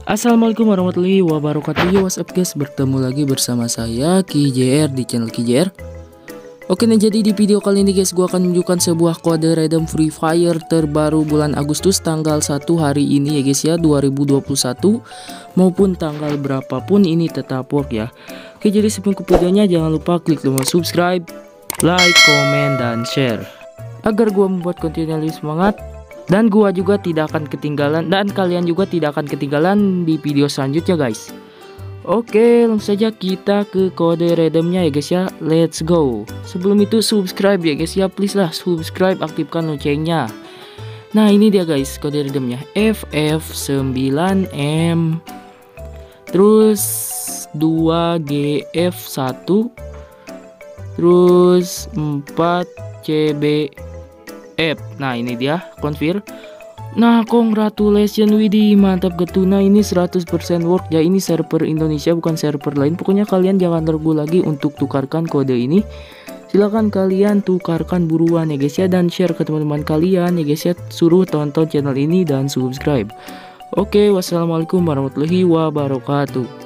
Assalamualaikum warahmatullahi wabarakatuh. Yo, what's up guys, bertemu lagi bersama saya KJR di channel KJR. Oke nih, jadi di video kali ini guys, gua akan menunjukkan sebuah kode redeem Free Fire terbaru bulan Agustus tanggal 1 hari ini ya guys ya, 2021, maupun tanggal berapapun ini tetap work ya. Oke, jadi sebelum ke videonya jangan lupa klik tombol subscribe, like, komen, dan share agar gua membuat konten yang lebih semangat. Dan gua juga tidak akan ketinggalan, dan kalian juga tidak akan ketinggalan di video selanjutnya guys. Oke, langsung saja kita ke kode redeemnya ya guys ya. Let's go. Sebelum itu subscribe ya guys ya, please lah subscribe, aktifkan loncengnya. Nah ini dia guys kode redeemnya, FF9M terus 2GF1 terus 4CB. Nah ini dia konfir. Nah congratulations, widih mantap getuna, ini 100% work ya. Ini server Indonesia bukan server lain. Pokoknya kalian jangan ragu lagi untuk tukarkan kode ini. Silahkan kalian tukarkan buruan ya guys ya, dan share ke teman-teman kalian ya guys ya. Suruh tonton channel ini dan subscribe. Oke, wassalamualaikum warahmatullahi wabarakatuh.